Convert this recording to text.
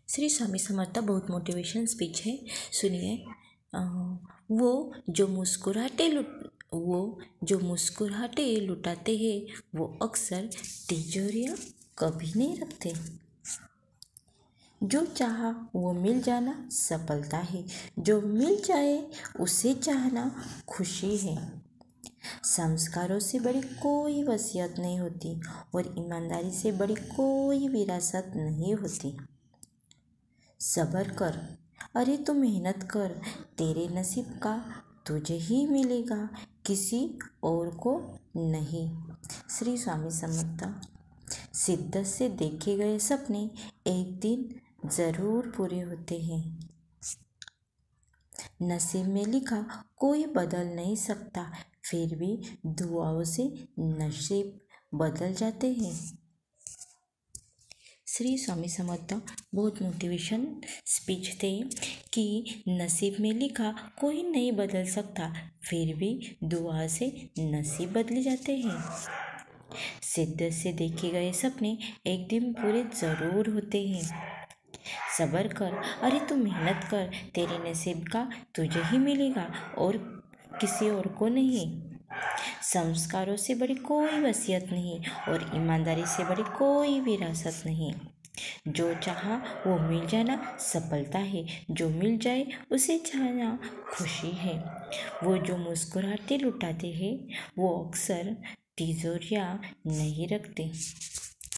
श्री स्वामी समर्थ बहुत motivation speech है, सुनिए। वो जो मुस्कुराते लुटाते हैं वो अक्सर तिजोरियाँ कभी नहीं रखते। जो चाहा वो मिल जाना सफलता है, जो मिल जाए उसे चाहना खुशी है। संस्कारों से बड़ी कोई वसीयत नहीं होती और ईमानदारी से बड़ी कोई विरासत नहीं होती। सब्र कर, अरे तू मेहनत कर, तेरे नसीब का तुझे ही मिलेगा, किसी और को नहीं। श्री स्वामी समर्थ। शिद्दत से देखे गए सपने एक दिन ज़रूर पूरे होते हैं। नसीब में लिखा कोई बदल नहीं सकता, फिर भी दुआओं से नसीब बदल जाते हैं। श्री स्वामी समर्थ बहुत मोटिवेशन स्पीच थे कि नसीब में लिखा कोई नहीं बदल सकता, फिर भी दुआ से नसीब बदले जाते हैं। शिद्दत से देखे गए सपने एक दिन पूरे ज़रूर होते हैं। सब्र कर, अरे तू मेहनत कर, तेरे नसीब का तुझे ही मिलेगा और किसी और को नहीं। संस्कारों से बड़ी कोई वसीयत नहीं और ईमानदारी से बड़ी कोई विरासत नहीं। जो चाहा वो मिल जाना सफलता है, जो मिल जाए उसे चाहना खुशी है। वो जो मुस्कुराते लुटाते हैं वो अक्सर तिजोरियाँ नहीं रखते।